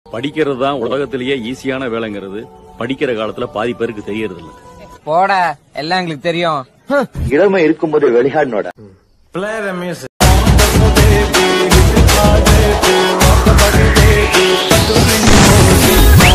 படிக்கிறது தான் உலகத்திலேயே ஈஸியான வேலைங்கிறது படிக்கிற காலத்துல பாதி பேருக்கு தெரியறது இல்ல. போட எல்லாம் எங்களுக்கு தெரியும். இளமை இருக்கும்போது வெளியாடனோட Play the music. baby,